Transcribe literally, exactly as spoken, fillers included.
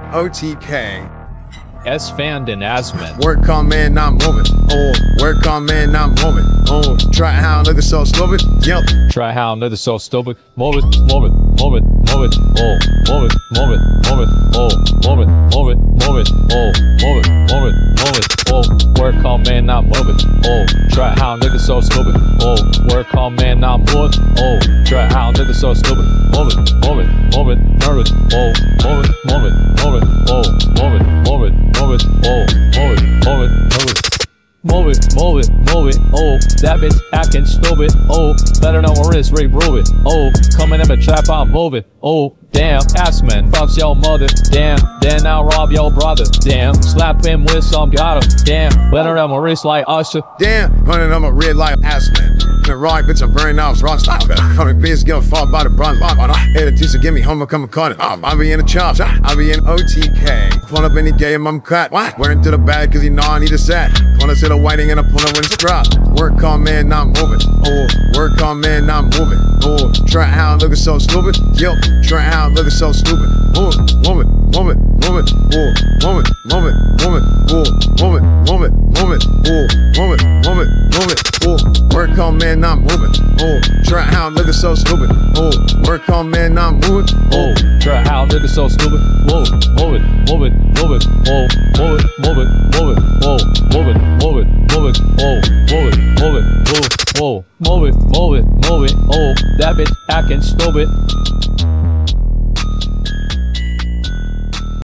O T K. Esfand and Asmongold. Work on man, I'm moving. Oh, work on man, I'm moving. Oh, try how nigga so stupid. Yep. Try how nigga so stupid. Move it, move it, move it, move it. Oh, move it, move it, move it. Oh, move it, move it, move it. Oh, move it, move it, move it. Oh, work on man, not moving. Oh, try how nigga so stupid. Oh, work on man, not moving. Oh, try how nigga so stupid. Move it, move it, move it, move it. Oh, move it, move it, move it. Oh, move it, move it. Move it, oh, move it, move it, move it. Move it, move it, move it, oh, that bitch acting stupid, oh, better know where it's reprove it, oh, coming in the trap, I'm moving, oh, damn, Asmongold, fucks your mother, damn, then I'll rob your brother, damn, slap him with some gotta, damn, better know where it's like Usher, damn, running on my red like Asmongold. The right bitch, I'm burning off rock style. Coming bitch, get fought by the bronze. Hey, the teacher, give me home, come and cut it. I be in the chops, I be in O T K. Phone up any game, I'm cut. What? Wearing to the bag, cause you know I need a set. Wanna sit a whiting and I pull up when it's drop. Work on man, not moving. Oh, work on man, not moving. Oh, try how looking so stupid. Yo, try how looking so stupid. Move it, move it, move it, move it. Oh, move it, move it, move it. Oh, move it, move it, move it. Oh, move it, move it, move it. Oh, work on man, not moving. Oh, try how looking so stupid. Oh, work on man, not moving. Oh, try how nigga so stupid. Whoa, move it, move it, move it. Oh, move it, move it, move it. Oh, move it, move it, move it. Oh, move it, move it, move it. Whoa, move it, move it, move it. Oh, that bitch acting stupid.